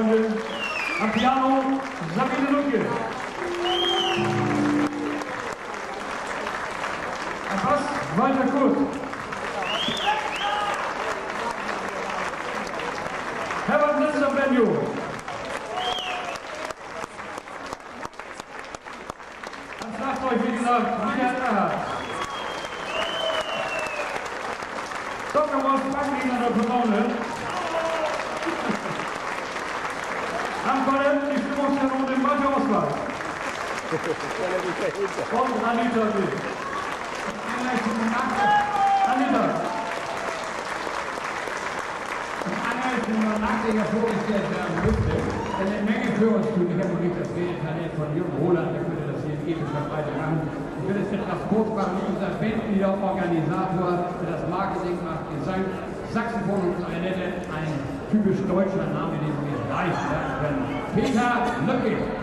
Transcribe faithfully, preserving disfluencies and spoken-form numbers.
Freundin. Am Piano Sabine Lücke. Am Bass Walter Kurt. Herbert Nitzer Benjo. Am Schlagzeug, wie gesagt, Michael Erhardt. Doktor Wolf Backlin an der Posaune. Am Korrekt die Stimmungskanone Walter Oswald. Und Anita Witt. Anita. Anhalt Nachdenker vorgestellt werden müsste, denn eine Menge für uns tun. Ich habe nicht das Talent von Jürgen Roland, der würde das hier episch verbreitet machen. Ich will es etwas kurz machen, unser Bandleader, Organisator, der das Marketing macht, Gesang, Saxophon und Klarinette, ein typisch deutscher Name, den wir leicht lernen können. Peter Löpping.